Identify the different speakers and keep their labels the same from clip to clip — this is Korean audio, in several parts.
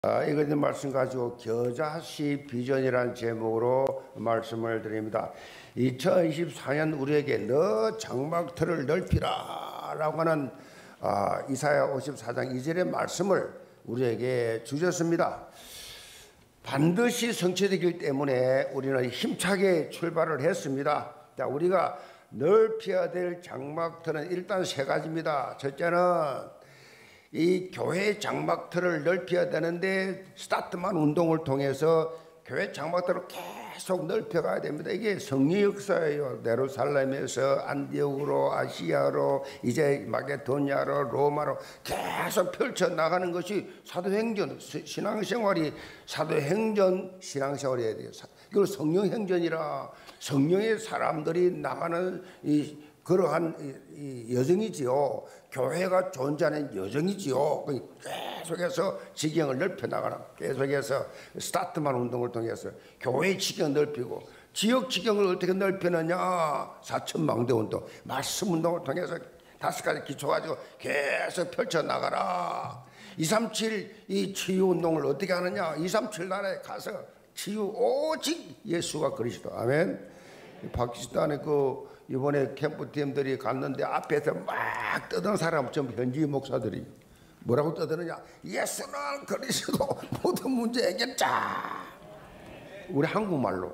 Speaker 1: 이것의 말씀 가지고 겨자씨 비전이라는 제목으로 말씀을 드립니다. 2024년 우리에게 너 장막틀을 넓히라 라고 하는 이사야 54장 2절의 말씀을 우리에게 주셨습니다. 반드시 성취되기 때문에 우리는 힘차게 출발을 했습니다. 자, 우리가 넓혀야 될 장막틀은 일단 세 가지입니다. 첫째는 이 교회 장막틀을 넓혀야 되는데 스타트만 운동을 통해서 교회 장막틀을 계속 넓혀가야 됩니다. 이게 성리 역사예요. 예루살렘에서 안디옥으로, 아시아로, 이제 마게도냐로, 로마로 계속 펼쳐나가는 것이 사도행전 신앙생활이 사도행전 신앙생활이어야 돼요. 그리고 성령행전이라 성령의 사람들이 나가는 그러한 여정이지요. 교회가 존재하는 여정이지요. 계속해서 지경을 넓혀나가라. 계속해서 스타트만 운동을 통해서 교회 지경을 넓히고, 지역 지경을 어떻게 넓히느냐. 4천망대 운동, 말씀 운동을 통해서 5가지 기초 가지고 계속 펼쳐나가라. 237 이 치유 운동을 어떻게 하느냐. 237 나라에 가서 치유 오직 예수가 그리스도. 아멘. 파키스탄에 이번에 캠프팀들이 갔는데 앞에서 막 떠드는 사람 전부 현지 목사들이 뭐라고 떠드느냐. 예수는 그리스도 모든 문제 해결자. 우리 한국말로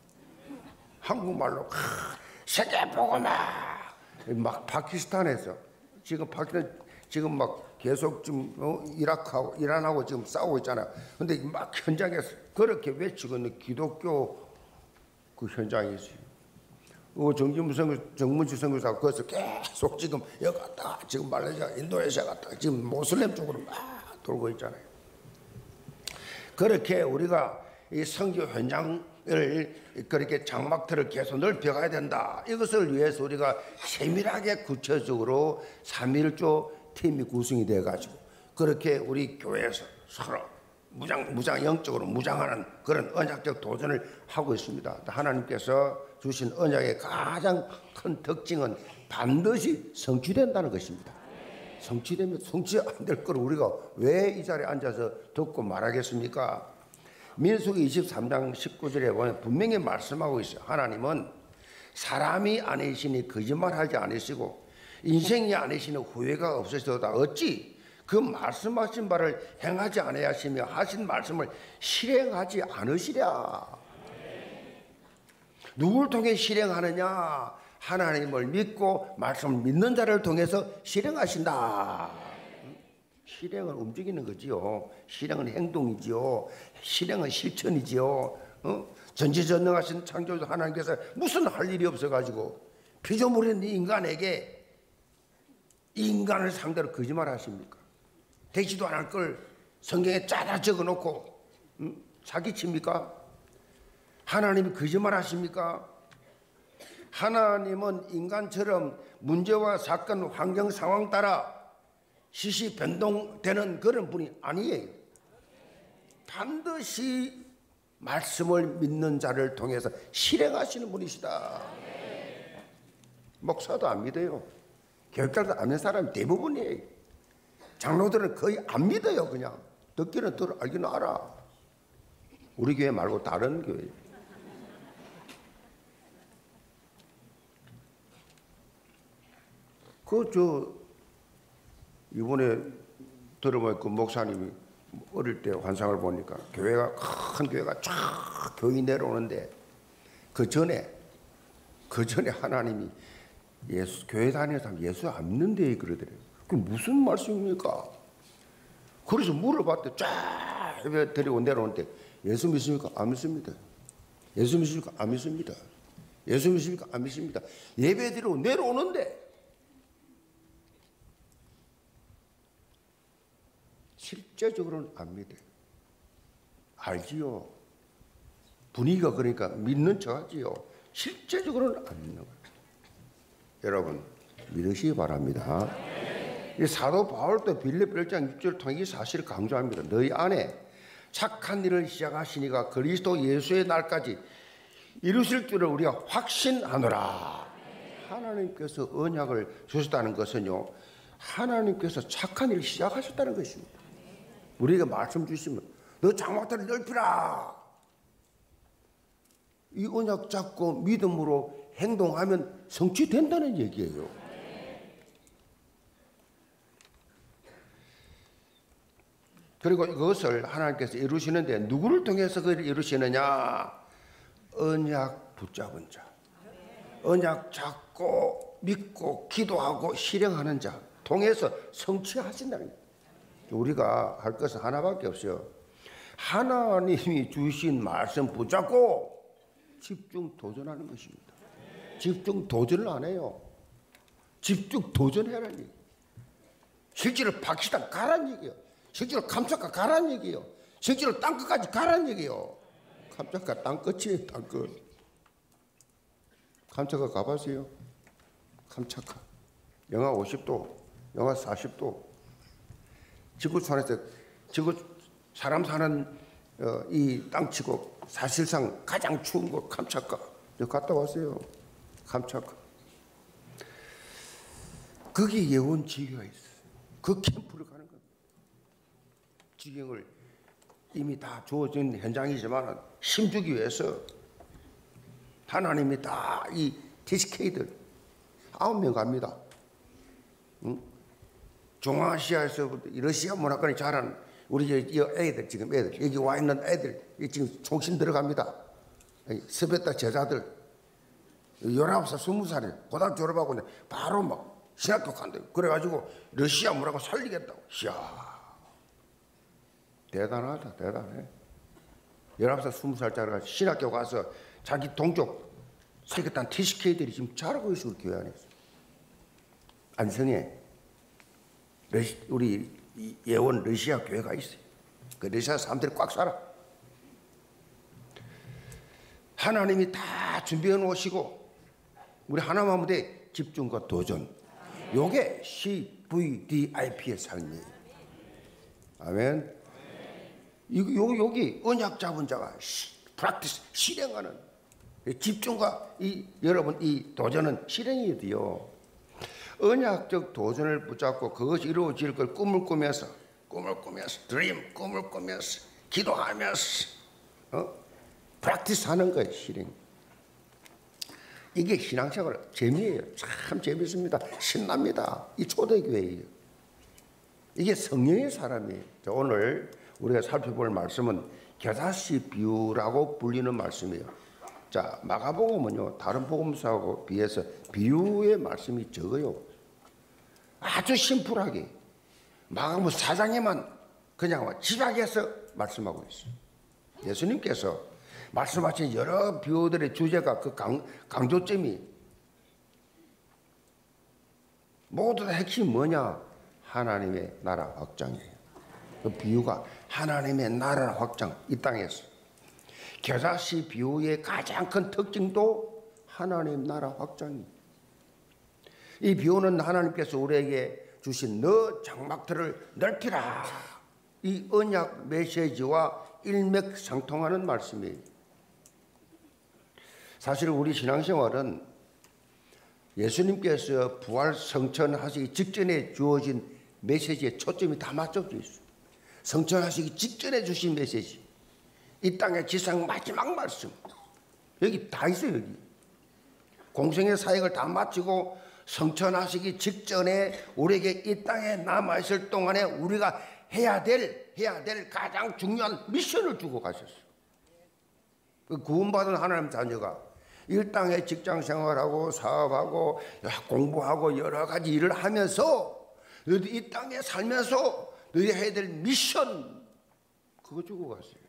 Speaker 1: 세계 복음화. 막 파키스탄에서 지금 막 계속 좀 이란하고 지금 싸우고 있잖아요. 근데 막 현장에서 그렇게 외치고 있는 기독교 그 현장이 있어요. 정문주 선교사가 거기서 계속 지금 여기 갔다 지금 말레이시아, 인도네시아 갔다 지금 모슬렘 쪽으로 막 돌고 있잖아요. 그렇게 우리가 이 선교 현장을 그렇게 장막틀을 계속 넓혀가야 된다. 이것을 위해서 우리가 세밀하게 구체적으로 3.1조 팀이 구성이 돼가지고 그렇게 우리 교회에서 서로 영적으로 무장하는 그런 언약적 도전을 하고 있습니다. 하나님께서 주신 언약의 가장 큰 특징은 반드시 성취된다는 것입니다. 성취되면 성취 안 될 걸 우리가 왜 이 자리에 앉아서 듣고 말하겠습니까? 민수기 23장 19절에 보면 분명히 말씀하고 있어요. 하나님은 사람이 아니시니 거짓말하지 않으시고 인생이 아니시니 후회가 없으시도다. 어찌 그 말씀하신 바를 행하지 아니하시며 하신 말씀을 실행하지 않으시랴. 누구를 통해 실행하느냐? 하나님을 믿고 말씀을 믿는 자를 통해서 실행하신다. 실행은 움직이는 거지요. 실행은 행동이지요. 실행은 실천이지요. 전지전능하신 창조주 하나님께서 무슨 할 일이 없어가지고 피조물인 인간에게 인간을 상대로 거짓말 하십니까? 되지도 않을 걸 성경에 짜다 적어놓고 사기칩니까? 하나님이 거짓말 하십니까? 하나님은 인간처럼 문제와 사건, 환경, 상황 따라 시시 변동되는 그런 분이 아니에요. 반드시 말씀을 믿는 자를 통해서 실행하시는 분이시다. 목사도 안 믿어요. 교육자도 안 믿는 사람이 대부분이에요. 장로들은 거의 안 믿어요. 그냥 듣기는 들어, 알기는 알아. 우리 교회 말고 다른 교회. 이번에 들어보니까 그 목사님이 어릴 때 환상을 보니까 교회가 큰 교회가 쫙 교인이 내려오는데 그 전에 하나님이 교회 다니는 사람 예수 안 믿는데 그러더래요. 그게 무슨 말씀입니까? 그래서 물어봤더니 쫙 데리고 내려오는데 예수 믿습니까? 안 믿습니다. 예수 믿습니까? 안 믿습니다. 예수 믿습니까? 안 믿습니다. 예배 드리고 내려오는데 실제적으로는 안 믿어요. 알지요. 분위기가 그러니까 믿는 척 하지요. 실제적으로는 안 믿는 거예요. 여러분 믿으시기 바랍니다. 이 사도 바울도 빌립보 1장 6절을 통해 이 사실을 강조합니다. 너희 안에 착한 일을 시작하시니가 그리스도 예수의 날까지 이루실 줄을 우리가 확신하노라. 하나님께서 언약을 주셨다는 것은요, 하나님께서 착한 일을 시작하셨다는 것입니다. 우리에게 말씀 주시면 너 장막들을 넓히라. 이 언약 잡고 믿음으로 행동하면 성취된다는 얘기예요. 그리고 이것을 하나님께서 이루시는데 누구를 통해서 그걸 이루시느냐? 언약 붙잡은 자, 언약 잡고 믿고 기도하고 실행하는 자 통해서 성취하신다는 거예요. 우리가 할 것은 하나밖에 없어요. 하나님이 주신 말씀 붙잡고 집중 도전하는 것입니다. 집중 도전을 안 해요. 집중 도전해라는 얘기예요. 실제로 파키스탄 가라는 얘기예요. 실제로 감착가 가라는 얘기예요. 실제로 땅끝까지 가라는 얘기예요. 감착가 땅끝이에요. 땅끝. 감착가 가봤어요? 감착가 영하 50도, 영하 40도. 지구촌에서 지구 사람 사는 이 땅치고 사실상 가장 추운 곳 감착가. 저 갔다 왔어요. 감착가. 거기 예원 지교가 있어요. 그 캠프를 가는 겁니다. 지경을 이미 다 주어진 현장이지만 힘주기 위해서 하나님이 다 이 TCK들 9명 갑니다. 응? 중앙아시아에서부터 러시아 문화권이 자란 우리 애들 지금 애들 여기 와 있는 애들 지금 총신 들어갑니다. 스베타 제자들 19살 20살에 고등학교 졸업하고 바로 막 신학교 간대요. 그래가지고 러시아 문화권 살리겠다고. 이야 대단하다. 대단해. 19살 20살짜리가 신학교 가서 자기 동족 살겠다는 TCK들이 지금 잘하고 있어. 우리 교회 안에서 안성에 우리 예원 러시아 교회가 있어요. 그 러시아 사람들이 꽉 살아. 하나님이 다 준비해 놓으시고 우리 하나만 하면 돼. 집중과 도전. 요게 CVDIP의 삶이에요. 아멘. 여기 언약 잡은 자가 프랙티스 실행하는 집중과 여러분 이 도전은 실행이어야 돼요. 언약적 도전을 붙잡고 그것이 이루어질 걸 꿈을 꾸면서 드림 꿈을 꾸면서 기도하면서 프랙티스 하는 거예요. 실행. 이게 신앙생활 재미예요. 참 재밌습니다. 신납니다. 이 초대교회예요. 이게 성령의 사람이에요. 오늘 우리가 살펴볼 말씀은 겨자씨 비유라고 불리는 말씀이에요. 자, 마가복음은요 다른 복음서하고 비해서 비유의 말씀이 적어요. 아주 심플하게 마가복음 4장에만 그냥 집약해서 말씀하고 있어요. 예수님께서 말씀하신 여러 비유들의 주제가 그 강조점이 모두 다 핵심이 뭐냐? 하나님의 나라 확장이에요. 그 비유가 하나님의 나라 확장, 이 땅에서. 겨자씨 비유의 가장 큰 특징도 하나님 나라 확장입니다. 이 비유는 하나님께서 우리에게 주신 너 장막들을 넓히라. 이 언약 메시지와 일맥상통하는 말씀이에요. 사실 우리 신앙생활은 예수님께서 부활 성천하시기 직전에 주어진 메시지에 초점이 다 맞춰져 있어요. 성천하시기 직전에 주신 메시지. 이 땅의 지상 마지막 말씀. 여기 다 있어요. 여기. 공생의 사역을 다 마치고 성천하시기 직전에 우리에게 이 땅에 남아있을 동안에 우리가 해야 될 가장 중요한 미션을 주고 가셨어요. 그 구원받은 하나님 자녀가 이 땅에 직장 생활하고 사업하고 공부하고 여러 가지 일을 하면서 너희 이 땅에 살면서 너희 해야 될 미션 그거 주고 갔어요.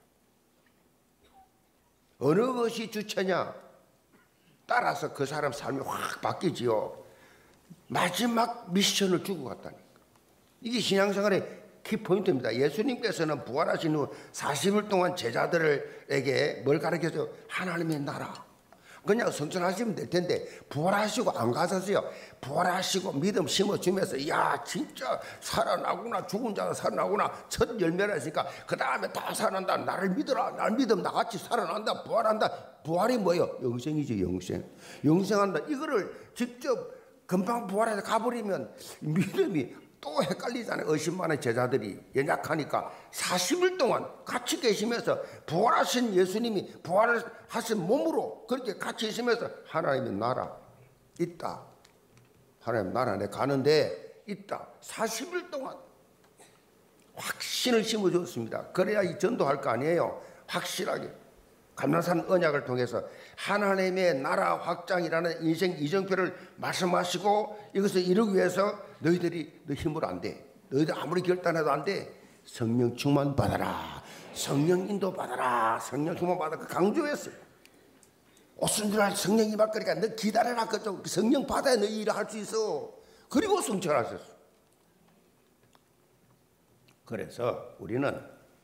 Speaker 1: 어느 것이 주체냐 따라서 그 사람 삶이 확 바뀌지요. 마지막 미션을 주고 갔다니까. 이게 신앙생활의 키포인트입니다. 예수님께서는 부활하신 후 40일 동안 제자들에게 뭘 가르쳐줘요? 하나님의 나라. 그냥 성천하시면 될 텐데 부활하시고 안 가셨어요. 부활하시고 믿음 심어주면서 야 진짜 살아나구나. 죽은 자가 살아나구나. 첫 열매를 했으니까 그 다음에 다 살아난다. 나를 믿어라. 나를 믿으면 나같이 살아난다. 부활한다. 부활이 뭐예요? 영생이죠. 영생한다. 이거를 직접 금방 부활해서 가버리면 믿음이 또 헷갈리잖아요. 의심만의 제자들이 연약하니까 40일 동안 같이 계시면서 부활하신 예수님이 부활하신 몸으로 그렇게 같이 있으면서 하나님의 나라 있다. 하나님 나라 내 가는데 있다. 40일 동안 확신을 심어줬습니다. 그래야 이 전도할 거 아니에요. 확실하게 감람산 언약을 통해서 하나님의 나라 확장이라는 인생 이정표를 말씀하시고 이것을 이루기 위해서 너희들이 너 힘으로 안 돼. 너희들 아무리 결단해도 안 돼. 성령 충만 받아라. 성령 인도 받아라. 성령 충만 받아라. 강조했어요. 오순절날 성령 임할 거니까 너 기다려라. 그쪽 성령 받아야 너 일을 할 수 있어. 그리고 성천하셨어. 그래서 우리는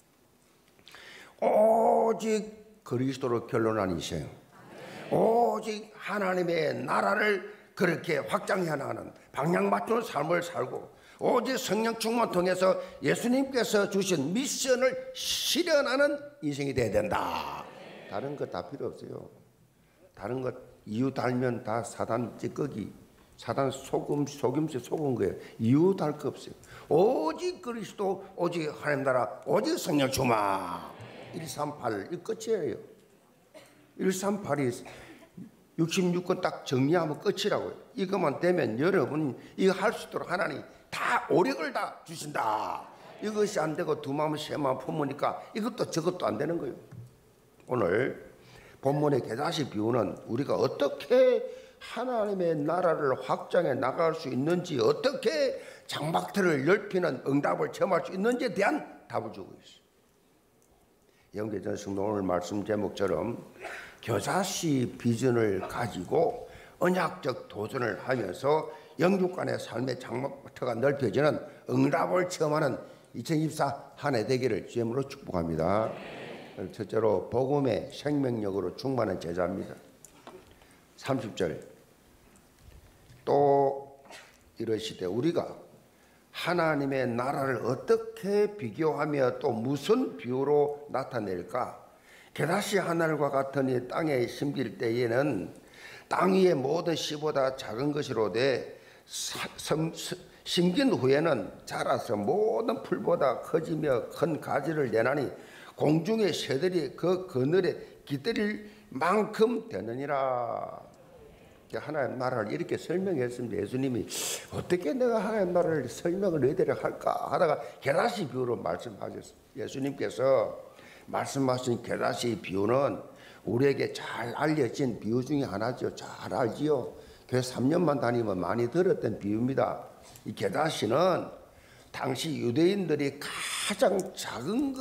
Speaker 1: 오직 그리스도로 결론한 인생, 오직 하나님의 나라를 그렇게 확장해 나가는 방향 맞춘 삶을 살고 오직 성령 충만 통해서 예수님께서 주신 미션을 실현하는 인생이 돼야 된다. 다른 것 다 필요 없어요. 다른 것 이유 달면 다 사단 찌꺼기, 사단 속임수 속은 거예요. 이유 달 거 없어요. 오직 그리스도, 오직 하나님 나라, 오직 성령 충만. 138 이 끝이에요. 138이 66권 딱 정리하면 끝이라고요. 이것만 되면 여러분 이거 할 수 있도록 하나님 다 오력을 다 주신다. 이것이 안 되고 두 마음 세 마음 품으니까 이것도 저것도 안 되는 거예요. 오늘 본문의 겨자씨 비유는 우리가 어떻게 하나님의 나라를 확장해 나갈 수 있는지, 어떻게 장막틀을 넓히는 응답을 체험할 수 있는지에 대한 답을 주고 있어요. 영계전 성도 오늘 말씀 제목처럼 겨자씨 비전을 가지고 언약적 도전을 하면서 영육 간의 삶의 장막터가 넓혀지는 응답을 체험하는 2024 한 해 되기를 주님으로 축복합니다. 첫째로 복음의 생명력으로 충만한 제자입니다. 30절 또 이러시되 우리가 하나님의 나라를 어떻게 비교하며 또 무슨 비유로 나타낼까? 겨자씨 하늘과 같으니 땅에 심길 때에는 땅 위의 모든 씨보다 작은 것이로되 심긴 후에는 자라서 모든 풀보다 커지며 큰 가지를 내나니 공중의 새들이 그 그늘에 깃들일 만큼 되느니라. 하나님 나라를 이렇게 설명했습니다. 예수님이 어떻게 내가 하나님 나라를 설명을 너희들에게 할까 하다가 겨자씨 비유로 말씀하셨어요. 예수님께서 말씀하신 겨자씨 비유는 우리에게 잘 알려진 비유 중에 하나죠. 잘 알지요. 교회 3년만 다니면 많이 들었던 비유입니다. 이 겨자씨는 당시 유대인들이 가장 작은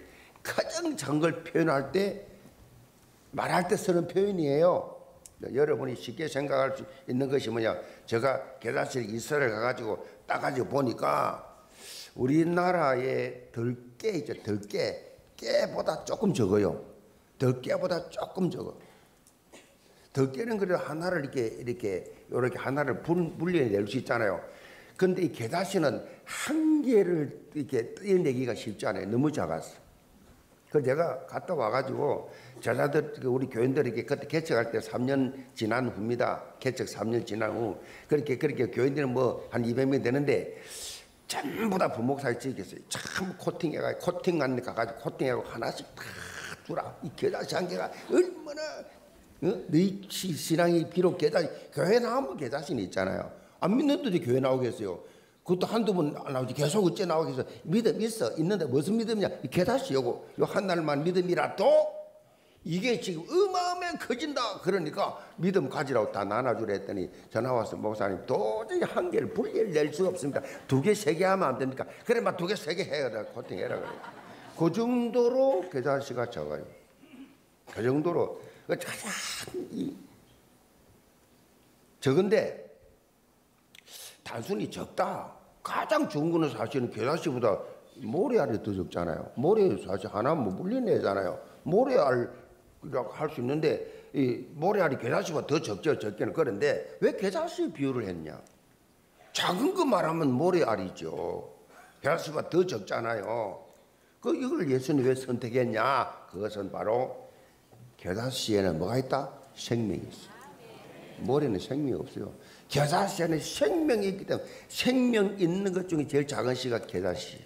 Speaker 1: 걸 표현할 때 말할 때 쓰는 표현이에요. 여러분이 쉽게 생각할 수 있는 것이 뭐냐? 제가 겨자씨를 이스라엘 가가지고 따가지고 보니까 우리나라의 들깨 있죠. 깨보다 조금 적어요. 들깨보다 조금 적어. 들깨는 그래도 하나를 이렇게 하나를 분리해낼 수 있잖아요. 근데 이 겨자씨는 한 개를 이렇게 떼내기가 쉽지 않아요. 너무 작았어. 그 제가 갔다 와가지고 제자들 우리 교인들에게 그때 개척할 때 3년 지난 후입니다. 개척 3년 지난 후 그렇게 교인들은 뭐 한 200명 되는데 전부 다 부목사에 찍혔어요. 참 코팅해가지고 코팅한 데 가가지고 코팅하고 하나씩 다 주라. 이 겨자씨 한 개가 얼마나 너희 신앙이 비록 겨자씨 교회 나오면 겨자씨는 있잖아요. 안 믿는 분들이 교회 나오겠어요. 그것도 한두 번 안 나오지. 계속 어째 나오겠어. 믿음 있어. 있는데 무슨 믿음이냐? 겨자씨 요 한 날만 믿음이라도 이게 지금 어마어마하게 커진다. 그러니까 믿음 가지라고 다 나눠주라 했더니 전화 와서 목사님 도저히 한 개를 분리낼 수가 없습니다. 2개, 3개 하면 안 됩니까? 그래 막 2개, 3개 해라. 코팅해라 그래. 그 정도로 겨자씨가 적어요. 그 정도로 가장 적은데 단순히 적다. 가장 좋은 거는 사실은 겨자씨보다 모래알이 더 적잖아요. 모래 사실 하나면 뭐 물려내잖아요. 모래알이라고 할 수 있는데 이 모래알이 겨자씨보다 더 적죠. 적게는. 그런데 왜 겨자씨 비유를 했냐? 작은 거 말하면 모래알이죠. 겨자씨보다 더 적잖아요. 이걸 예수님이 왜 선택했냐? 그것은 바로 겨자씨에는 뭐가 있다? 생명이 있어. 모래는 생명이 없어요. 겨자씨 안에 생명이 있기 때문에 생명 있는 것 중에 제일 작은 씨가 겨자씨.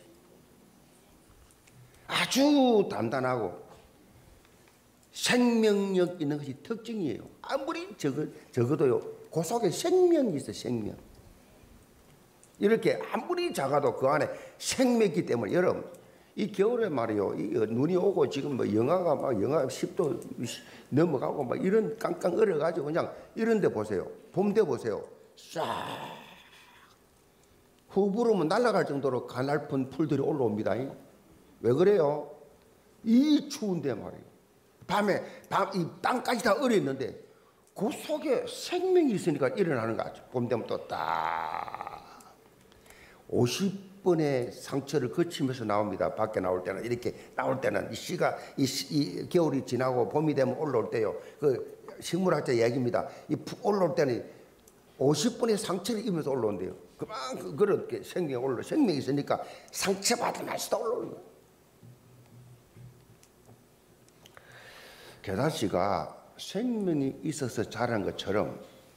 Speaker 1: 아주 단단하고 생명력 있는 것이 특징이에요. 아무리 적어도요, 그 속에 생명이 있어요. 생명. 이렇게 아무리 작아도 그 안에 생명이 있기 때문에 여러분, 이 겨울에 말이요, 이 눈이 오고 지금 뭐 영하가 막 영하 10도 넘어가고 막 이런 깡깡 얼어가지고 그냥 이런 데 보세요. 봄 돼 보세요. 싹 후 불으면 날아갈 정도로 가냘픈 풀들이 올라옵니다. 왜 그래요? 이 추운데 말이에요. 밤에 이 땅까지 다 얼어 있는데 그 속에 생명이 있으니까 일어나는 거죠. 봄 되면 또 딱 50번의 상처를 거치면서 나옵니다. 밖에 나올 때는 이렇게 나올 때는 이 씨가 이 겨울이 지나고 봄이 되면 올라올 때요. 그 식물학자 얘기입니다. 이 올라올 때는 50번의 상처를 입으면서 올라온대요. 그만큼 그렇게 생명이 있으니까 상처받을 맛이 올라오는 거예요. 겨자씨가 생명이 있어서 자란 것처럼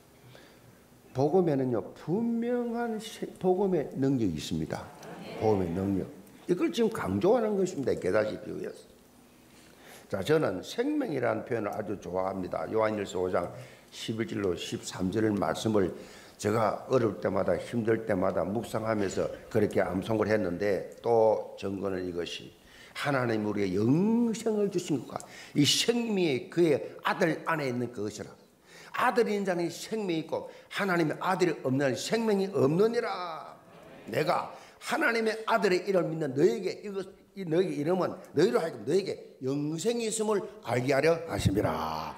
Speaker 1: 복음에는요, 분명한 복음의 능력이 있습니다. 복음의 능력. 이걸 지금 강조하는 것입니다. 겨자씨 비유에서. 자, 저는 생명이라는 표현을 아주 좋아합니다. 요한일서 5장 11절로 13절 말씀을 제가 어려울 때마다 힘들 때마다 묵상하면서 그렇게 암송을 했는데 또 증거는 이것이 하나님 우리의 영생을 주신 것과 이 생명이 그의 아들 안에 있는 그것이라. 아들이 있는 자는 생명이 있고 하나님의 아들이 없는 생명이 없느니라. 내가 하나님의 아들의 이름을 믿는 너에게 너에게 이름은 너희로 하여금 너에게 영생이 있음을 알게 하려 하심이라.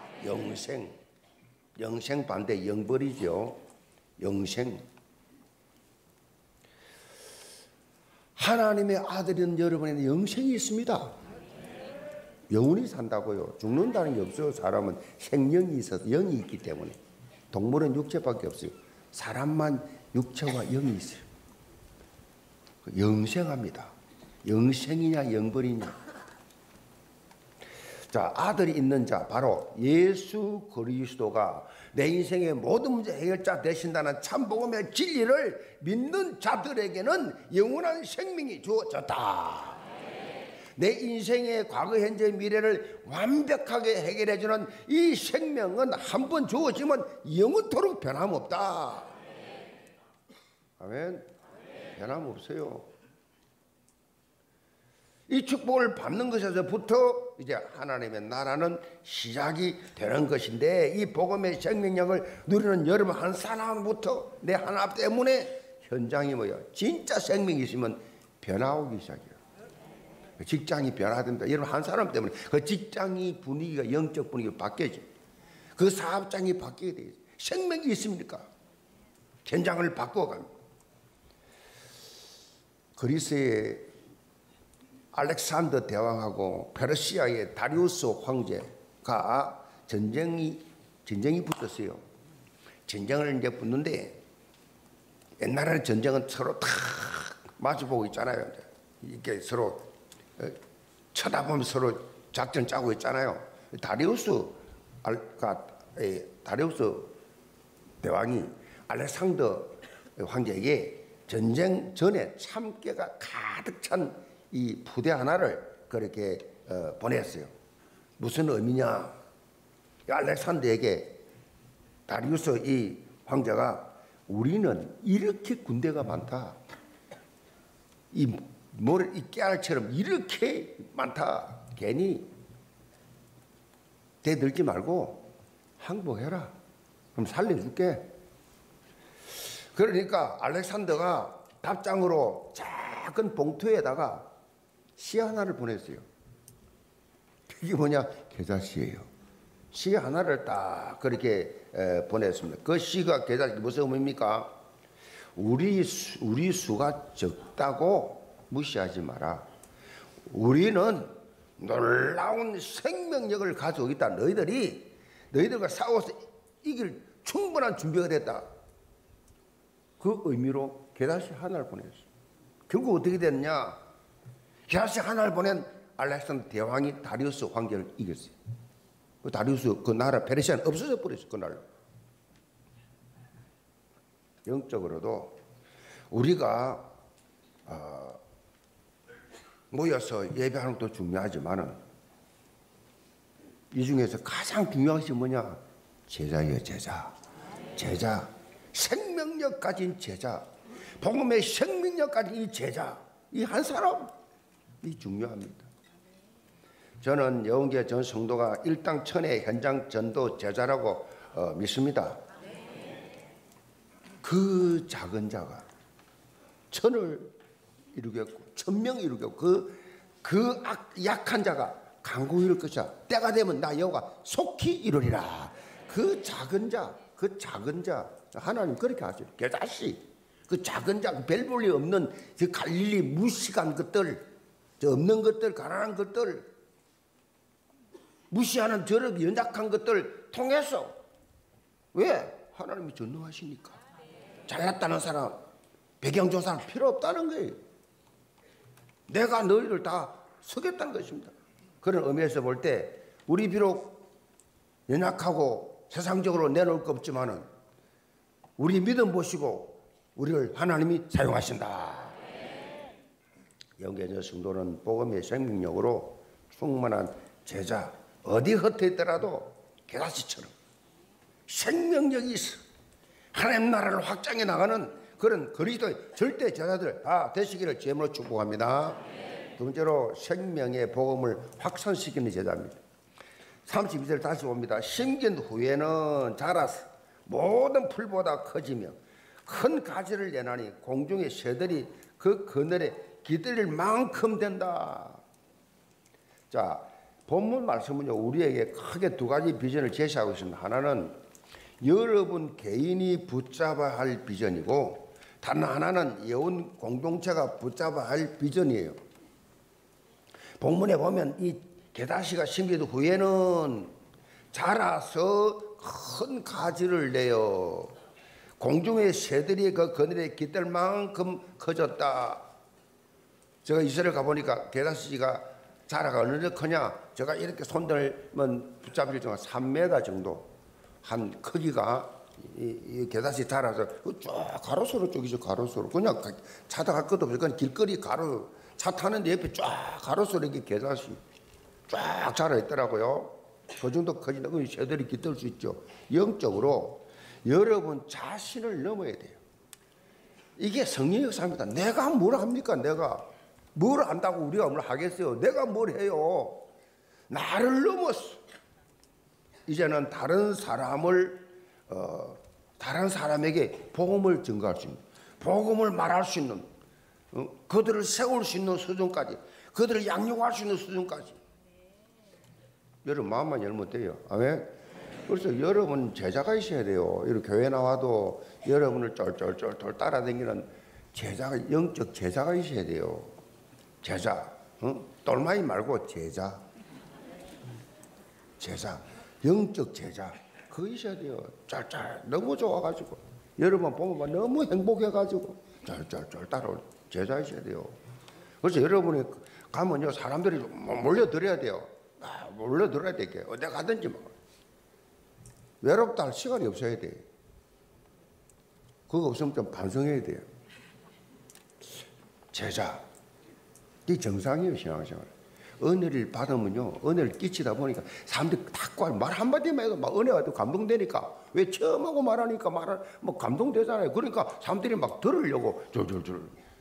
Speaker 1: 영생 반대 영벌이죠. 영생. 하나님의 아들인 여러분에는 영생이 있습니다. 영원히 산다고요. 죽는다는 게 없어요. 사람은 생명이 있어서 영이 있기 때문에. 동물은 육체밖에 없어요. 사람만 육체와 영이 있어요. 영생합니다. 영생이냐 영벌이냐. 자, 아들이 있는 자 바로 예수 그리스도가 내 인생의 모든 문제 해결자 되신다는 참복음의 진리를 믿는 자들에게는 영원한 생명이 주어졌다. 내 인생의 과거, 현재, 미래를 완벽하게 해결해주는 이 생명은 한 번 주어지면 영원토록 변함없다. 아멘. 변함없어요. 이 축복을 받는 것에서부터 이제 하나님의 나라는 시작이 되는 것인데 이 복음의 생명력을 누리는 여러분 한 사람부터 내 하나 때문에 현장이 뭐야? 진짜 생명이 있으면 변화오기 시작해요. 직장이 변화된다. 여러분 한 사람 때문에 그 직장이 분위기가 영적 분위기가 바뀌어져. 그 사업장이 바뀌게 돼. 생명이 있습니까? 현장을 바꿔갑니다. 그리스의 알렉산더 대왕하고 페르시아의 다리우스 황제가 전쟁이 붙었어요. 전쟁을 이제 붙는데 옛날에는 전쟁은 서로 탁 마주보고 있잖아요. 이렇게 서로 쳐다보면서 서로 작전 짜고 있잖아요. 다리우스 대왕이 알렉산더 황제에게 전쟁 전에 참깨가 가득 찬 이 부대 하나를 그렇게 보냈어요. 무슨 의미냐? 알렉산더에게 다리우스 이 황제가 우리는 이렇게 군대가 많다. 이 깨알처럼 이렇게 많다. 괜히 대들지 말고 항복해라. 그럼 살려줄게. 그러니까 알렉산더가 답장으로 작은 봉투에다가 시 하나를 보냈어요. 그게 뭐냐? 겨자씨예요. 시 하나를 딱 그렇게 보냈습니다. 그 시가 겨자씨 무슨 의미입니까? 우리 수가 적다고 무시하지 마라. 우리는 놀라운 생명력을 가지고 있다. 너희들과 싸워서 이길 충분한 준비가 됐다. 그 의미로 겨자씨 하나를 보냈어요. 결국 어떻게 됐냐? 겨자씨 하나를 보낸 알렉산더 대왕이 다리우스 황제를 이겼어요. 그 다리우스 그 나라 페르시아는 없어져 버렸어요. 그날로. 영적으로도 우리가 모여서 예배하는 것도 중요하지만은 이 중에서 가장 중요한 것이 뭐냐? 제자예요, 제자. 제자. 생명력 가진 제자. 복음의 생명력 가진 이 제자. 이 한 사람이 중요합니다. 저는 여운교회 전 성도가 일당 천의 현장 전도 제자라고 믿습니다. 그 작은 자가 천을 이루겠고 천명 이루겠고 그 약한 자가 강구 이룰 것이야. 때가 되면 나 여호와 속히 이루리라. 그 작은 자 하나님 그렇게 하시죠. 계다시 그 작은 자, 별 볼일 없는 그 갈릴리 무식한 것들, 없는 것들, 가난한 것들, 무시하는 저런 연약한 것들 통해서 왜? 하나님이 전능하시니까. 잘났다는 사람, 배경 좋은 사람 필요 없다는 거예요. 내가 너희를 다 쓰겠다는 것입니다. 그런 의미에서 볼 때 우리 비록 연약하고 세상적으로 내놓을 거 없지만은 우리 믿음 보시고 우리를 하나님이 사용하신다. 영계전 성도는 복음의 생명력으로 충만한 제자, 어디 흩어 있더라도 게다시처럼 생명력이 있어 하나님 나라를 확장해 나가는 그런 그리스도의 절대 제자들 다 되시기를 주님으로 축복합니다. 두 번째로 생명의 복음을 확산시키는 제자입니다. 32절 다시 봅니다. 심긴 후에는 자라서 모든 풀보다 커지며 큰 가지를 내나니 공중의 새들이 그 그늘에 기들릴 만큼 된다. 자, 본문 말씀은요 우리에게 크게 두 가지 비전을 제시하고 있습니다. 하나는 여러분 개인이 붙잡아야 할 비전이고 다른 하나는 예언 공동체가 붙잡아야 할 비전이에요. 본문에 보면 이 게다시가 심긴 후에는 자라서 큰 가지를 내어 공중의 새들이 그 그늘에 깃들 만큼 커졌다. 제가 이스라엘 가보니까 게다시가 자라가 어느 정도 크냐? 제가 이렇게 손들면 붙잡을 정도 3m 정도 한 크기가 이 게다시 자라서 쭉 가로수로 쪽이죠. 가로수로 그냥 차도 갈 것도 없어요. 그냥 길거리 가로 차 타는데 옆에 쫙 가로수로 이렇게 게다시 쫙 자라 있더라고요. 그 정도 커진다. 그럼 새들이 깃들 수 있죠. 영적으로 여러분 자신을 넘어야 돼요. 이게 성령의 역사입니다. 내가 뭘 합니까? 내가 뭘 안다고 우리가 뭘 하겠어요? 내가 뭘 해요? 나를 넘었어. 이제는 다른 사람에게 복음을 증거할 수 있는, 복음을 말할 수 있는, 그들을 세울 수 있는 수준까지, 그들을 양육할 수 있는 수준까지. 여러분 마음만 열면 돼요. 아멘. 그래서 여러분 제자가 있어야 돼요. 이렇게 교회 나와도 여러분을 쫄쫄쫄쫄 따라다니는 제자가, 영적 제자가 있어야 돼요. 제자, 똘마이 말고 제자, 영적 제자, 그거 있어야 돼요. 짤짤 너무 좋아가지고 여러분 보면 너무 행복해가지고 짤짤짤 따라올 제자 있어야 돼요. 그래서 여러분이 가면요 사람들이 몰려들어야 돼요. 몰려들어야 되게 어디 가든지 뭐. 외롭다 할 시간이 없어야 돼. 그거 없으면 좀 반성해야 돼요. 제자, 이 정상이에요. 신앙생활. 은혜를 받으면요 은혜를 끼치다 보니까 사람들이 다 말 한마디만 해도 막 은혜가 또 감동되니까, 왜 처음 하고 말하니까 뭐 감동되잖아요. 그러니까 사람들이 막 들으려고 줄줄줄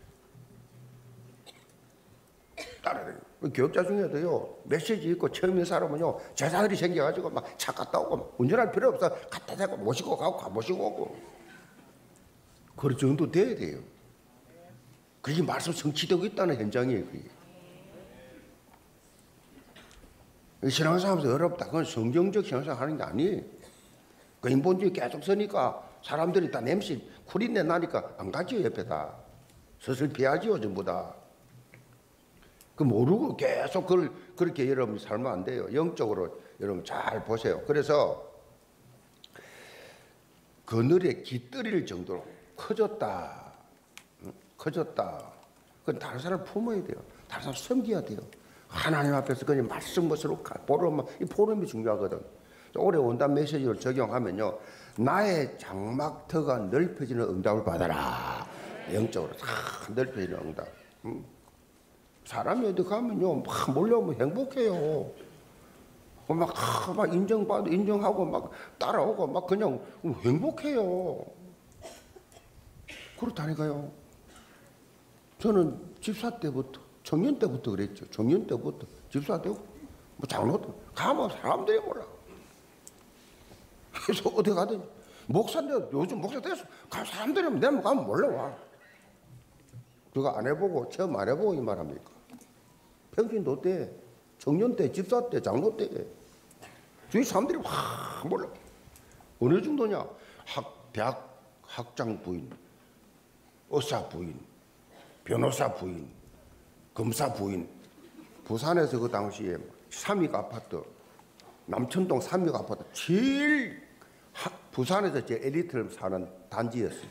Speaker 1: 따라다녀요. 교육자 중에도요 메시지 있고 처음 있는 사람은요 제자들이 생겨가지고 막 차 갔다 오고 막 운전할 필요 없어 갖다 대고 모시고 가고 모시고 오고 그럴 정도 돼야 돼요. 그게 말씀 성취되고 있다는 현장이에요. 그게. 신앙생활하면서 어렵다. 그건 성경적 신앙생활 하는 게 아니에요. 그 인본주의 계속 쓰니까 사람들이 다 냄새 쿨인내 나니까 안 가지요. 옆에다 슬슬 피하지요. 전부 다. 그 모르고 계속 그렇게 여러분 살면 안 돼요. 영적으로 여러분 잘 보세요. 그래서 그늘에 깃들일 정도로 커졌다. 그건 다른 사람 품어야 돼요. 다른 사람 섬겨야 돼요. 하나님 앞에서 그냥 말씀 것으로 보름이 중요하거든. 올해 원단 메시지를 적용하면요, 나의 장막터가 넓혀지는 응답을 받아라. 영적으로 다 넓혀지는 응답. 사람이 어디 가면요, 막 몰려오면 행복해요. 막 인정받고 인정하고 막 따라오고 막 그냥 행복해요. 그렇다니까요. 저는 집사 때부터, 청년 때부터 그랬죠. 청년 때부터 집사 되고 뭐 장로 때 가면 사람들이 몰라. 그래서 어디 가든 목사인데 요즘 목사 됐어. 사람들이 내가 가면 몰라와. 그거 안 해보고 체험 안 해보고 이 말합니까? 평신도 때, 청년 때, 집사 때, 장로 때 주위 사람들이 확 몰라. 어느 정도냐? 대학 학장 부인, 의사 부인, 변호사 부인, 검사 부인. 부산에서 그 당시에 3위가 아파트, 남천동 3위가 아파트, 제일 부산에서 제일 엘리트를 사는 단지였어요.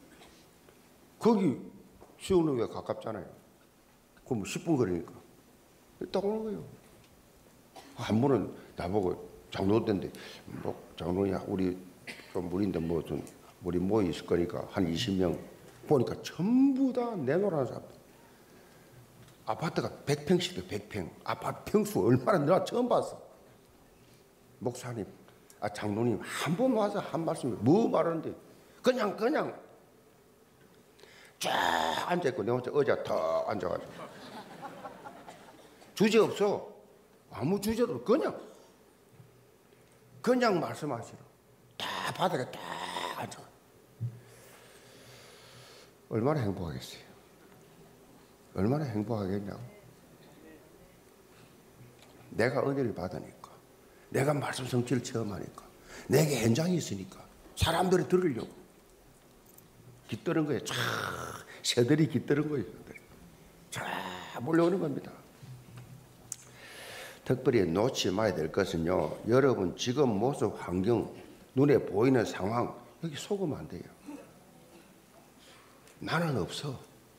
Speaker 1: 거기 시원하게 가깝잖아요. 그럼 10분 거리니까. 딱 오는 거예요. 한 분은 나보고 장로 때인데, 뭐 장로야 우리 좀 무리인데 뭐 좀 우리 모여 있을 거니까 한 20명 보니까 전부 다 내놓으라는 사람. 아파트가 100평씩도 100평. 아파트 평수 얼마나 내가 처음 봤어. 목사님, 장로님 한 번 와서 한 말씀 뭐 말하는데 그냥 쫙 앉아있고 내가 의자 턱 앉아가지고 주제 없어. 아무 주제도 없어. 그냥 말씀하시라. 다 바닥에 딱 앉아. 얼마나 행복하겠어요. 얼마나 행복하겠냐. 내가 은혜를 받으니까, 내가 말씀 성취를 체험하니까, 내게 현장이 있으니까 사람들이 들으려고 깃드는 거예요. 쫙 새들이 깃드는 거예요. 쫙 몰려오는 겁니다. 특별히 놓지 마야 될 것은요, 여러분 지금 모습, 환경, 눈에 보이는 상황 여기 속으면 안 돼요. 나는 없어.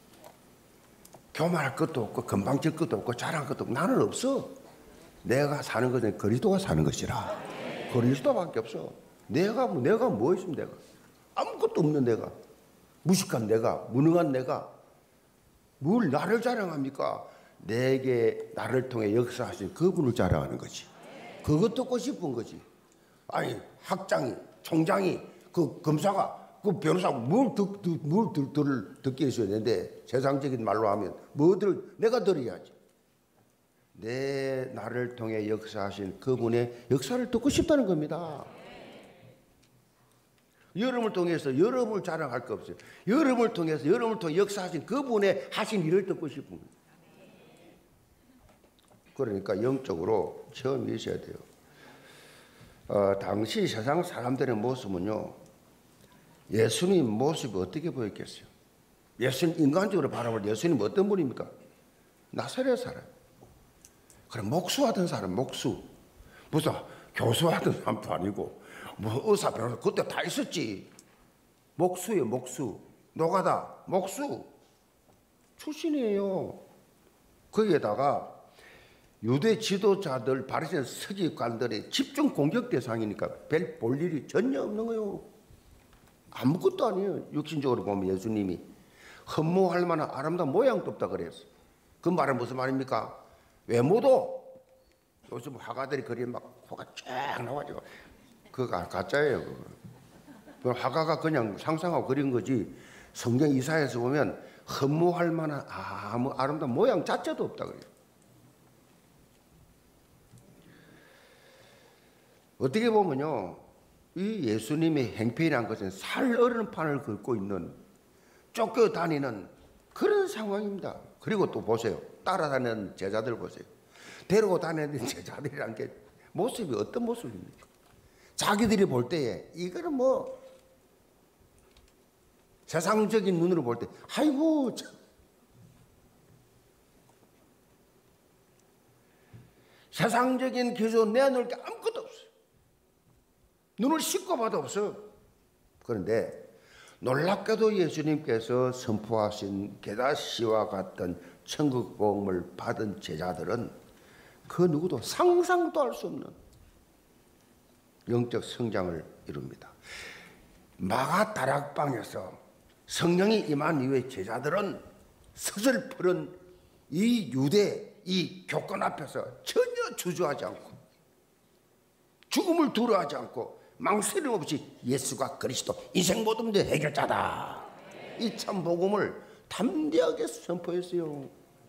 Speaker 1: 교만할 것도 없고 건방질 것도 없고 자랑할 것도 없고 나는 없어. 내가 사는 것은 그리스도가 사는 것이라. 그리스도밖에 없어. 내가 뭐 있으면 내가 아무것도 없는 내가, 무식한 내가, 무능한 내가 뭘 나를 자랑합니까? 내게 나를 통해 역사하신 그분을 자랑하는 거지. 그것 듣고 싶은 거지. 아니 학장이, 총장이, 그 검사가, 그 변호사가 뭘 듣게 해줘야 되는데, 세상적인 말로 하면 내가 들어야지. 나를 통해 역사하신 그분의 역사를 듣고 싶다는 겁니다. 여러분을 통해서 여러분을 자랑할 거 없어요. 여러분을 통해 역사하신 그분의 하신 일을 듣고 싶은 거예요. 그러니까 영적으로 체험이 있어야 돼요. 당시 세상 사람들의 모습은요, 예수님 모습이 어떻게 보였겠어요? 예수님 인간적으로 바라볼 예수님 어떤 분입니까? 나사렛 사람. 그래, 목수하던 사람, 목수. 무슨 교수하던 사람도 아니고, 뭐 의사, 변호사, 그때 다 있었지. 목수예요, 목수. 노가다, 목수. 출신이에요. 거기에다가 유대 지도자들, 바리새인 서기관들의 집중 공격 대상이니까 별 볼 일이 전혀 없는 거예요. 아무것도 아니에요. 육신적으로 보면 예수님이 흠모할 만한 아름다운 모양도 없다 그랬어. 그 말은 무슨 말입니까? 외모도 요즘 화가들이 그리면 막 코가 쫙 나와가지고 그거 가짜예요. 그거. 화가가 그냥 상상하고 그린 거지. 성경 이사야에서 보면 흠모할 만한 아무 아름다운 모양 자체도 없다 그래요. 어떻게 보면요, 이 예수님의 행편이란 것은 살 얼음판을 걷고 있는, 쫓겨다니는 그런 상황입니다. 그리고 또 보세요. 따라다니는 제자들 보세요. 데리고 다니는 제자들이란 게 모습이 어떤 모습입니까? 자기들이 볼 때에 이거는 뭐 세상적인 눈으로 볼 때 아이고 참. 세상적인 기준 내놓을 게 아무것도 없어요. 눈을 씻고 봐도 없어. 그런데 놀랍게도 예수님께서 선포하신 게다시와 같은 천국 복음을 받은 제자들은 그 누구도 상상도 할 수 없는 영적 성장을 이룹니다. 마가 다락방에서 성령이 임한 이후에 제자들은 서슬푸른 이 유대 이 교권 앞에서 전혀 주저하지 않고 죽음을 두려워하지 않고 망설임 없이 예수가 그리스도 인생 모든 문제 해결자다, 이 참 복음을 담대하게 선포했어요.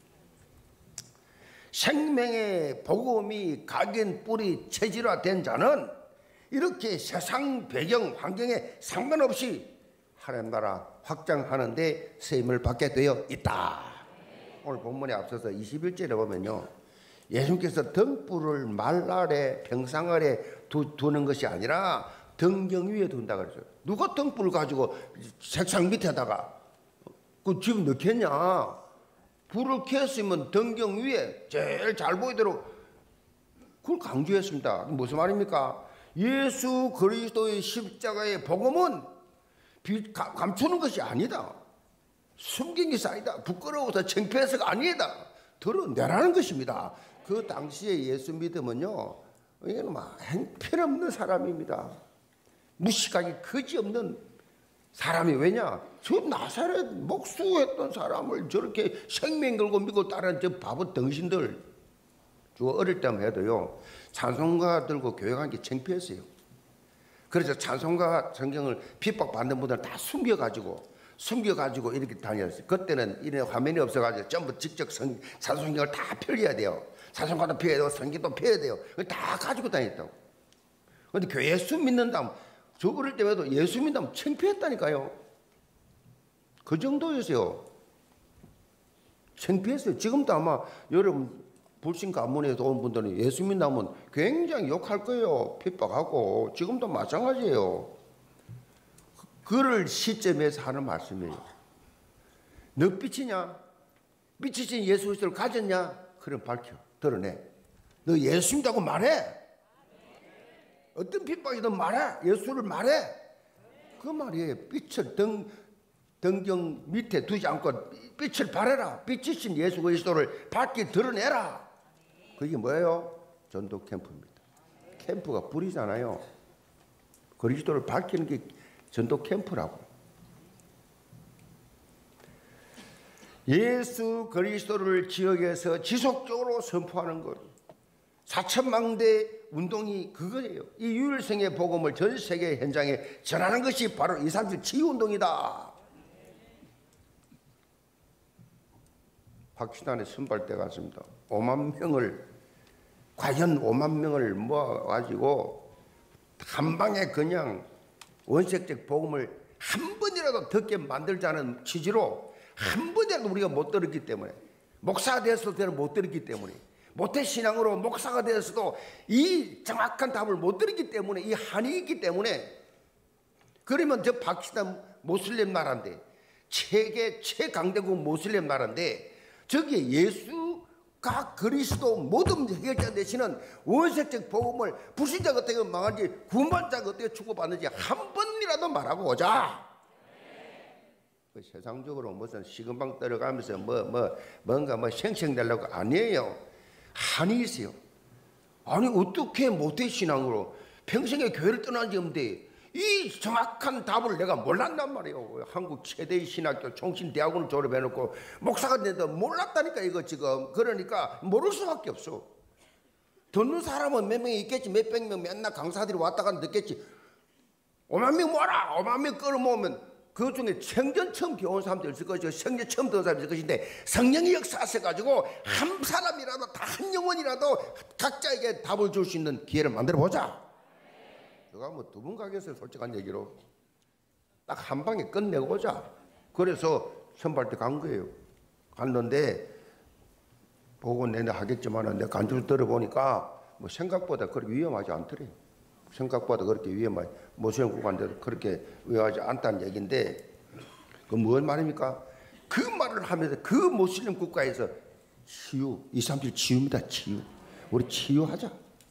Speaker 1: 생명의 복음이 각인 뿌리 체질화된 자는 이렇게 세상 배경 환경에 상관없이 하나님 나라 확장하는 데 세임을 받게 되어 있다. 오늘 본문에 앞서서 21절에 보면요, 예수님께서 등불을 말 아래 병상 아래 두는 것이 아니라 등경 위에 둔다 그랬어요. 누가 등불을 가지고 책상 밑에다가 그 지금 넣겠냐? 불을 켰으면 등경 위에 제일 잘 보이도록 그걸 강조했습니다. 무슨 말입니까? 예수 그리스도의 십자가의 복음은 감추는 것이 아니다. 숨긴 것이 아니다. 부끄러워서 창피해서가 아니다. 드러내라는 것입니다. 그 당시에 예수 믿으면요, 이건 막 형편없는 사람입니다. 무식하게 거지없는 사람이, 왜냐? 저 나사렛 목수했던 사람을 저렇게 생명 걸고 믿고 따르는 저 바보 덩신들, 저 어릴 때만 해도요, 찬송가 들고 교회 가는 게 창피했어요. 그래서 찬송가 성경을 핍박받는 분들 다 숨겨가지고 이렇게 다녔어요. 그때는 이런 화면이 없어가지고 전부 직접 찬송경을 다 펴야 돼요. 찬송가도 펴야 되고 성경도 펴야 돼요. 다 가지고 다녔다고. 근데 교회 예수 믿는다면, 저 어릴 때에도 예수 믿는다면 창피했다니까요. 그 정도였어요. 창피했어요. 지금도 아마 여러분 불신 가문에서 온 분들은 예수 믿는다면 굉장히 욕할 거예요. 핍박하고. 지금도 마찬가지예요. 그럴 시점에서 하는 말씀이에요. 너 빛이냐? 빛이신 예수 그리스도를 가졌냐? 그럼 밝혀, 드러내. 너 예수 믿다고 말해. 어떤 핍박이든 말해. 예수를 말해. 그 말이에요. 빛을 등경 밑에 두지 않고 빛을 발해라. 빛이신 예수 그리스도를 밝게 드러내라. 그게 뭐예요? 전도 캠프입니다. 캠프가 불이잖아요. 그리스도를 밝히는 게 전도 캠프라고. 예수 그리스도를 지역에서 지속적으로 선포하는 것, 사천망대 운동이 그거예요. 이 유일성의 복음을 전 세계 현장에 전하는 것이 바로 237 치유운동이다. 박시단에 선발대 갔습니다. 5만 명을, 과연 5만 명을 모아가지고 한 방에 그냥 원색적 복음을 한 번이라도 듣게 만들자는 취지로, 한 번이라도 우리가 못 들었기 때문에, 목사가 되었을 못 들었기 때문에, 모태신앙으로 목사가 되었어도 이 정확한 답을 못 들었기 때문에, 이 한이 있기 때문에, 그러면 저 파키스탄 모슬렘 나라인데, 세계 최강대국 모슬렘 나라인데, 저기에 예수가 그리스도 모든 해결자 되시는 원색적 복음을 불신자가 어떻게 망한지, 구원자가 어떻게 축복받는지 한 번이라도 말하고 오자. 세상적으로 무슨 시금방 떨어가면서 뭔가 생생되려고 아니에요. 한이 있어요. 아니 어떻게 모태신앙으로 평생에 교회를 떠난 지 없는데 이 정확한 답을 내가 몰랐단 말이에요. 한국 최대의 신학교 총신대학원을 졸업해놓고 목사가 됐는데 몰랐다니까 이거 지금. 그러니까 모를 수밖에 없어. 듣는 사람은 몇 명이 있겠지. 몇백 명 맨날 강사들이 왔다 갔다 듣겠지. 5만 명 모아라. 5만 명 끌어모으면 그 중에 생전 처음 배운 사람도 있을 것이고 성령 처음 들은 사람도 있을 것인데, 성령이 역사하셔가지고 한 사람이라도, 다 한 영혼이라도 각자에게 답을 줄 수 있는 기회를 만들어 보자. 제가 뭐 두 분 가겠어요. 솔직한 얘기로 딱 한 방에 끝내고 오자. 그래서 선발대 간 거예요. 갔는데 보고 내내 하겠지만 내가 간주를 들어보니까 뭐 생각보다 그렇게 위험하지 않더래요. 생각보다 그렇게 위험하지, 모슬렘 국가인데도 그렇게 위험하지 않다는 얘기인데, 그 무슨 말입니까? 그 말을 하면서 그 모슬렘 국가에서 치유, 237 치유입니다. 치유. 우리 치유하자.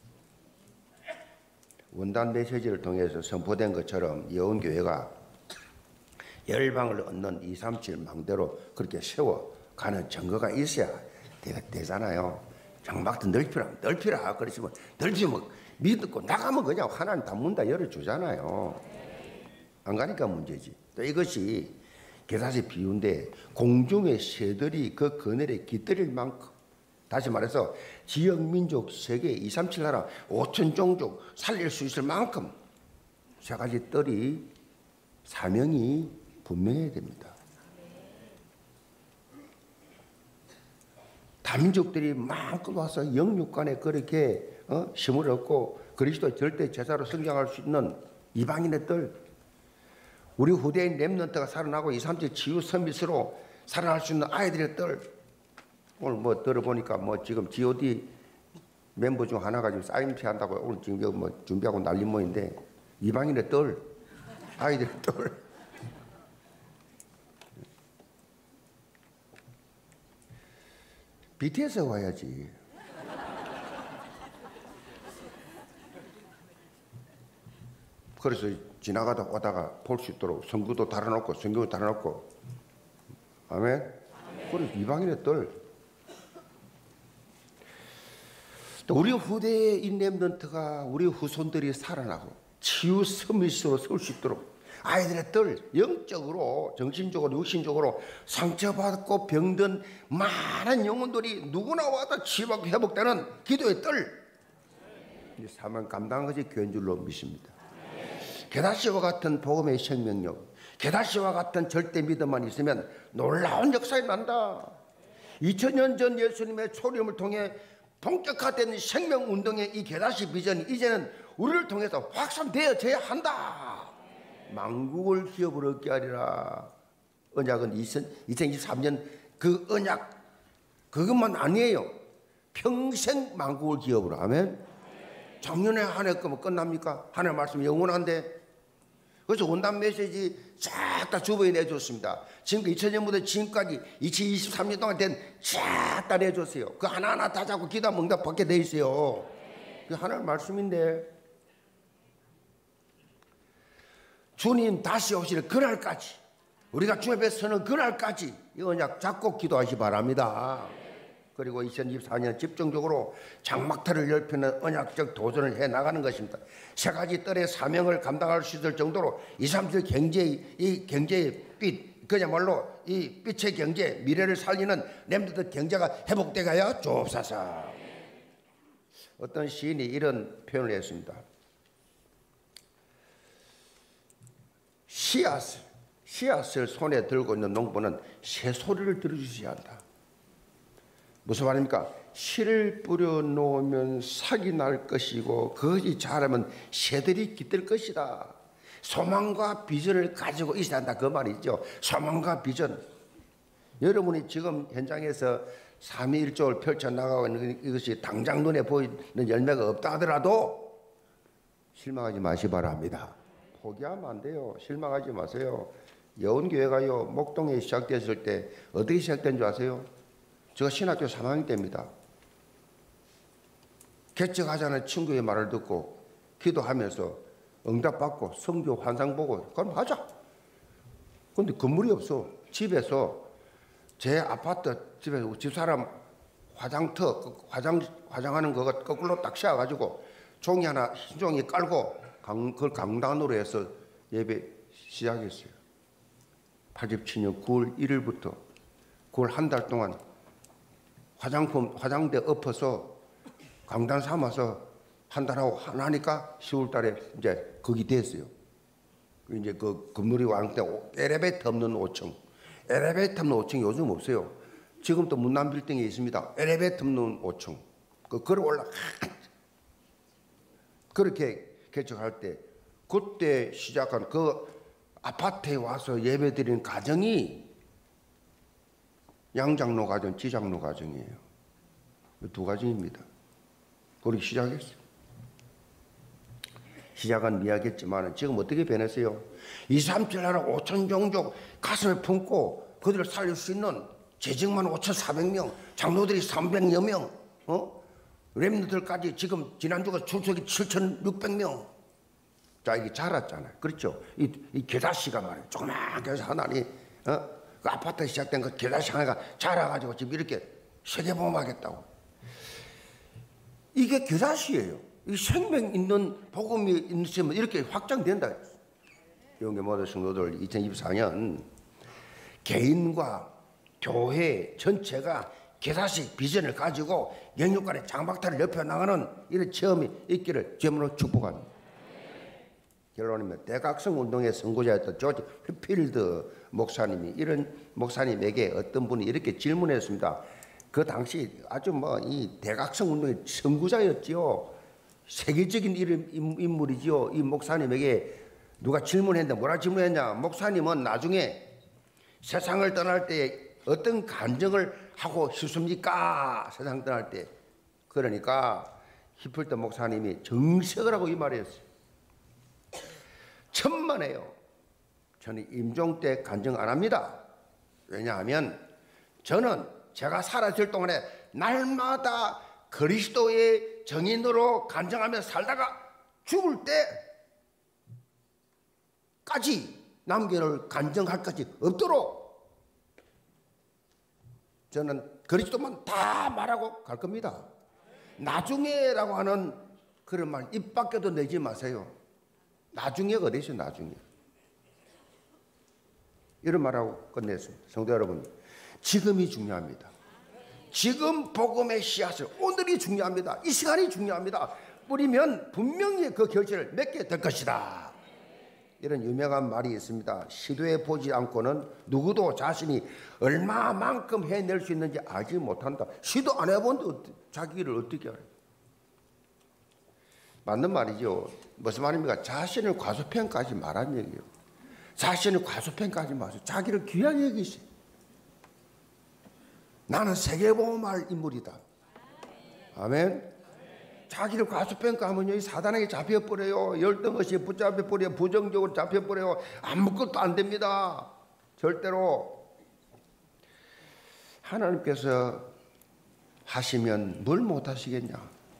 Speaker 1: 원단 메시지를 통해서 선포된 것처럼 여운교회가 열방을 얻는 237 망대로 그렇게 세워가는 증거가 있어야 되잖아요. 장막도 넓히라 그러시면 넓히면 믿고 나가면 그냥 하나님 다 문 다 열어주잖아요. 안 가니까 문제지. 또 이것이 게다시 비유인데 공중의 새들이 그 그늘에 깃들일 만큼, 다시 말해서 지역 민족 세계 237 나라 5천 종족 살릴 수 있을 만큼 세 가지 뜰이 사명이 분명해야 됩니다. 다민족들이 마음껏 와서 영육간에 그렇게 힘을 얻고 그리스도의 절대 제사로 성장할 수 있는 이방인의 뜰, 우리 후대인 렘넌트가 살아나고 237 치유 서밋으로 살아날 수 있는 아이들의 뜰. 오늘 뭐 들어보니까 뭐 지금 G.O.D 멤버 중 하나가 지금 사인회 한다고 오늘 지금 여기 뭐 준비하고 난리 모인데, 이방인의 뜰, 아이들의 뜰. BTS 와야지. 그래서 지나가다 오다가 볼 수 있도록 성구도 달아놓고 성경도 달아놓고. 아멘. 그래서 이방인의 뜰. 또 우리 후대인 렘넌트가, 우리 후손들이 살아나고 치유 서밋으로 설 수 있도록 아이들의 뜰, 영적으로 정신적으로 육신적으로 상처받고 병든 많은 영혼들이 누구나 와도 치유받고 회복되는 기도의 뜰, 이 사명 감당한 것이 교회인 줄로 믿습니다. 게다시와 같은 복음의 생명력, 게다시와 같은 절대 믿음만 있으면 놀라운 역사가 난다. 2000년 전 예수님의 초림을 통해 본격화된 생명운동의 이 게다시 비전이 이제는 우리를 통해서 확산되어져야 한다. 만국을 기업으로 얻게 하리라. 언약은 2023년 그 언약 그것만 아니에요. 평생 만국을 기업으로. 아멘. 작년에 한 해 거면 끝납니까? 하나님 말씀 영원한데. 그래서 원단 메시지 쫙 다 주부에 내줬습니다. 지금 2000년부터 지금까지 2023년 동안 된 쫙 다 내줬어요. 그 하나하나 다 잡고 기도하면 응답 받게 돼 있어요. 그 하나님 말씀인데, 주님 다시 오실 그날까지, 우리가 주 앞에 서는 그날까지 이 언약 잡고 기도하시 바랍니다. 그리고 2024년 집중적으로 장막터를 넓히는 언약적 도전을 해나가는 것입니다. 세 가지 뜰의 사명을 감당할 수 있을 정도로 237 경제의 빛, 그야말로 이 빛의 경제, 미래를 살리는 렘넌트 경제가 회복되게 하여 주옵소서. 어떤 시인이 이런 표현을 했습니다. 씨앗을 손에 들고 있는 농부는 새소리를 들어주셔야 한다. 무슨 말입니까? 씨를 뿌려놓으면 삭이 날 것이고 그것이 자라면 새들이 깃들 것이다. 소망과 비전을 가지고 있어야 한다, 그 말이죠. 소망과 비전. 여러분이 지금 현장에서 삼위일조를 펼쳐나가고 있는 이것이 당장 눈에 보이는 열매가 없다 하더라도 실망하지 마시 바랍니다. 포기하면 안 돼요. 실망하지 마세요. 여운교회가요, 목동에 시작됐을 때 어떻게 시작된 줄 아세요? 제가 신학교 3학년 때입니다. 개척하자는 친구의 말을 듣고 기도하면서 응답받고 성교 환상 보고 그럼 하자. 그런데 건물이 없어. 집에서 제 아파트 집에서 집사람 화장하는 거 거꾸로 딱 씌워가지고 종이 하나 흰 종이 깔고 그걸 강단으로 해서 예배 시작했어요. 87년 9월 1일부터 9월 한 달 동안 화장대 엎어서 강단 삼아서 한 달하고 하나니까 10월 달에 이제 거기 됐어요. 이제 그 건물이 완성돼 엘리베이터 없는 5층. 엘리베이터 없는 5층 요즘 없어요. 지금도 문남 빌딩에 있습니다. 엘리베이터 없는 5층. 걸어 올라 그렇게 개척할 때 그때 시작한 그 아파트에 와서 예배드리는 가정이 양장로 가정, 지장로 가정이에요. 두 가정입니다. 그렇게 시작했어요. 시작은 미약했지만 지금 어떻게 변했어요? 237 나라 5천 종족 가슴에 품고 그들을 살릴 수 있는 재직만 5,400명, 장로들이 300여 명, 렘넌트들까지 지금 지난주가 출석이 7,600명. 자, 이게 자랐잖아요. 그렇죠? 이 게다시가 말이에요. 조그맣게 해서 하나님, 그 아파트에 시작된 그 게다시 하나가 자라가지고 지금 이렇게 세계복음하겠다고. 이게 겨자씨예요. 이 생명 있는 복음이 있으면 이렇게 확장된다. 영계 모든 성도들 2024년 개인과 교회 전체가 겨자씨 비전을 가지고 영육간의 장박타를 넓혀 나가는 이런 체험이 있기를 주님으로 축복합니다. 결론이면 대각성 운동의 선구자였던 조지 휘필드 목사님이 이런 목사님에게 어떤 분이 이렇게 질문했습니다. 그 당시 아주 이 대각성 운동의 선구자였지요. 세계적인 인물이지요. 이 목사님에게 누가 질문했는데 뭐라 질문했냐? 목사님은 나중에 세상을 떠날 때 어떤 간증을 하고 싶습니까? 세상 떠날 때. 그러니까 휘필드 목사님이 정색을 하고 이 말이었어요. 천만에요. 저는 임종 때 간증 안 합니다. 왜냐하면 저는 제가 살아있을 동안에 날마다 그리스도의 정인으로 간증하며 살다가 죽을 때까지 남겨놓을 간증할 것이 없도록 저는 그리스도만 다 말하고 갈 겁니다. 나중에라고 하는 그런 말 입 밖에도 내지 마세요. 나중에가 어디서 나중에. 이런 말하고 끝냈습니다. 성도 여러분, 지금이 중요합니다. 지금 복음의 씨앗을, 오늘이 중요합니다. 이 시간이 중요합니다. 뿌리면 분명히 그 결실을 맺게 될 것이다. 이런 유명한 말이 있습니다. 시도해 보지 않고는 누구도 자신이 얼마만큼 해낼 수 있는지 알지 못한다. 시도 안 해본데 자기를 어떻게 알아요? 맞는 말이죠. 무슨 말입니까? 자신을 과소평가하지 말라는 얘기예요. 자신을 과소평가하지 마세요. 자기를 귀하게 여기세요. 나는 세계보험할 인물이다. 아멘. 자기를 과소평가하면요, 이 사단에게 잡혀버려요. 열등없이 붙잡혀버려요. 부정적으로 잡혀버려요. 아무것도 안 됩니다. 절대로. 하나님께서 하시면 뭘 못하시겠냐.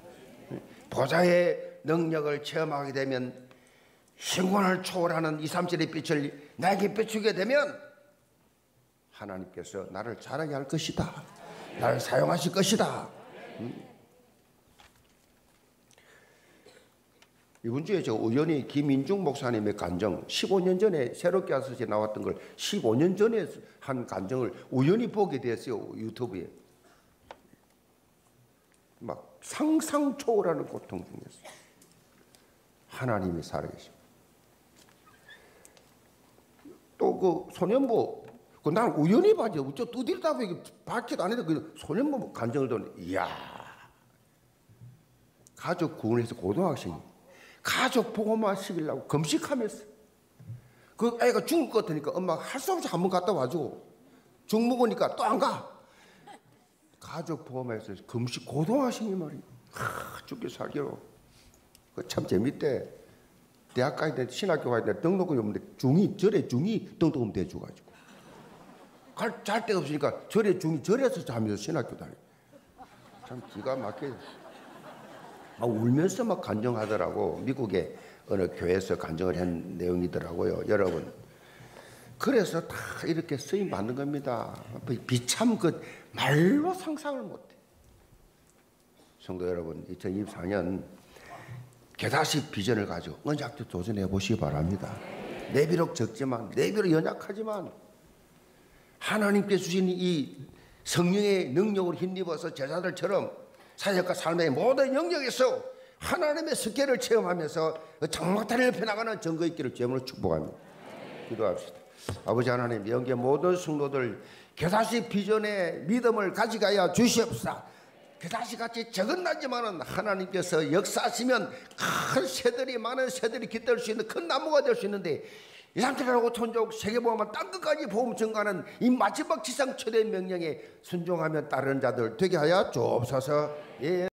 Speaker 1: 보좌의 능력을 체험하게 되면 신권을 초월하는 2, 3절의 빛을 나에게 비추게 되면 하나님께서 나를 자라게 할 것이다. 나를 사용하실 것이다. 이번 주에 저 우연히 김인중 목사님의 간증 15년 전에 새롭게 하셔서 나왔던 걸 15년 전에 한 간증을 우연히 보게 됐어요. 유튜브에. 막 상상 초월하는 고통 중이었어요. 하나님이 살아계십니다. 또 그 소년부, 난 우연히 봤죠. 저 두드리다 보니 밝히도 안 해도 그 소년부 간증을 듣는, 이야. 가족 구원해서 고등학생이 가족 보고만 시키려고 금식하면서 그 애가 죽을 것 같으니까 엄마가 할 수 없이 한 번 갔다 와주고 죽 먹으니까 또 안 가. 가족 보험에서 금식 고등학생이 말이야. 죽게 살기로. 참 재밌대. 대학 가야 돼, 신학교 가야 돼, 등록금이 없는데 절에 중이 등록금 대줘가지고 잘 데가 없으니까 절에 중이 절에서 자면서 신학교 다니. 참 기가 막혀. 울면서 막 간증하더라고. 미국의 어느 교회에서 간증을 한 내용이더라고요. 여러분, 그래서 다 이렇게 쓰임 받는 겁니다. 비참 그 말로 상상을 못해. 성도 여러분, 2024년 겨자씨 비전을 가지고 언약도 도전해 보시기 바랍니다. 내 비록 적지만, 내 비록 연약하지만 하나님께 주신 이 성령의 능력으로 힘입어서 제자들처럼 사역과 삶의 모든 영역에서 하나님의 스케일을 체험하면서 장막탄을 펴나가는 증거 있기를 주님으로 축복합니다. 기도합시다. 아버지 하나님, 영계 모든 성도들 겨자씨 비전의 믿음을 가져가야 주시옵소서. 겨자씨 같이 적은 나지만은 하나님께서 역사하시면 큰 새들이, 많은 새들이 깃들 수 있는 큰 나무가 될 수 있는데, 이삼천하고 천족 세계보험은 땅 끝까지 보험 증가하는 이 마지막 지상 최대 명령에 순종하며 따르는 자들 되게 하여 주옵소서. 예.